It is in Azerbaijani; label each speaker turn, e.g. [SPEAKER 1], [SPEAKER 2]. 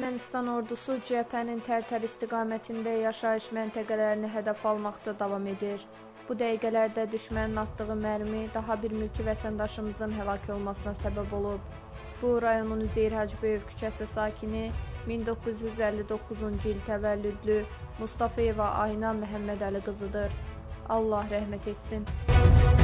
[SPEAKER 1] Ermənistan ordusu cəbhənin Tərtər istiqamətində yaşayış məntəqələrini hədəf almaqda davam edir. Bu dəqiqələrdə düşmənin atdığı mərmi daha bir mülki vətəndaşımızın həlak olmasına səbəb olub. Bu, rayonun Üzeyir Hacıböyev küçəsi sakini 1959-cu il təvəllüdlü Mustafayeva Ayna Məhəmmədəli qızıdır. Allah rəhmət etsin.